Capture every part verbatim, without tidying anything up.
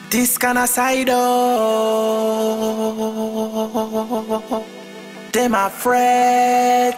This kind of side oh, them a fret.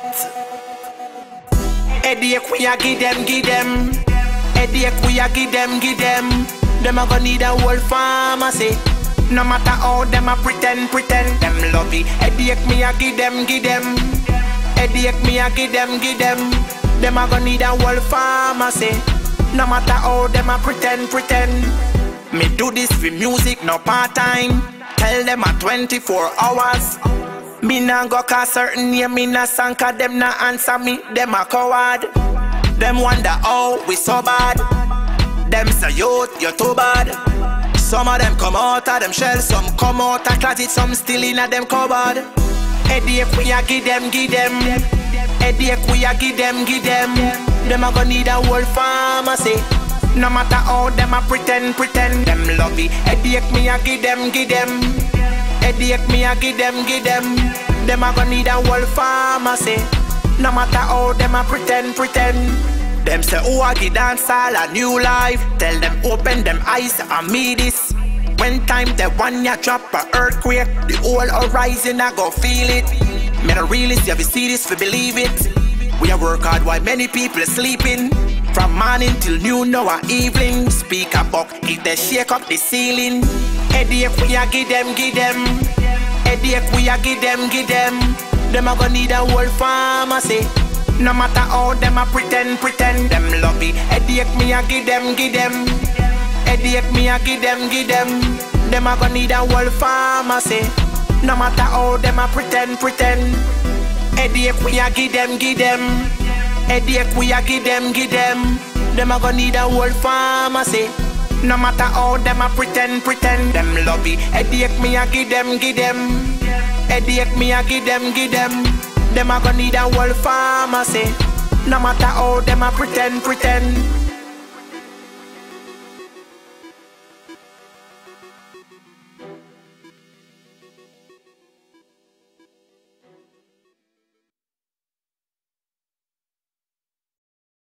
Headache we a give them, give them. Headache we a give them, give them. Them a gonna need a whole pharmacy. No matter how them a pretend, pretend. Them love it. Headache me a give them, give them. Headache me a give them, give them. Them a gonna need a whole pharmacy. No matter how them a pretend, pretend. Me do this for music, no part-time. Tell them a twenty-four hours. Me nah go cause certain name, me nah sang, cause them nah answer me. Them a coward. Them wonder how we so bad. Them say youth, you too bad. Some of them come out of them shell, some come out of closet, some still in a them cupboard. Headache we a give them, give them. Headache we a give them, give them. Them a gonna need a whole pharmacy. No matter how them a pretend, pretend. Them love it. Headache me a give them, give them. Headache me a give them, give them. Them a gonna need a whole pharmacy. No matter how them a pretend, pretend. Them say who a give dance all a new life. Tell them open them eyes and me this. When time the one ya drop a earthquake, the whole horizon I go feel it. Me no realist, you see this for believe it. We a work hard while many people sleeping. From morning till noon, now a evening. Speak a buck, if they shake up the ceiling. Headache we a give them, give them. Headache we a give them, give them. Them a gonna need a whole pharmacy. No matter how them a pretend, pretend. Them love it. Headache me a give them, give them. Headache me a give them, give them. Them a gonna need a whole pharmacy. No matter how them a pretend, pretend. Headache we a give them, give them. Headache we a give them, give them. Them a gonna need a whole pharmacy. No matter how them a pretend, pretend. Them love it. Headache me a give them, give them. Headache me a give them, give them. Them a gonna need a whole pharmacy. No matter how them a pretend, pretend.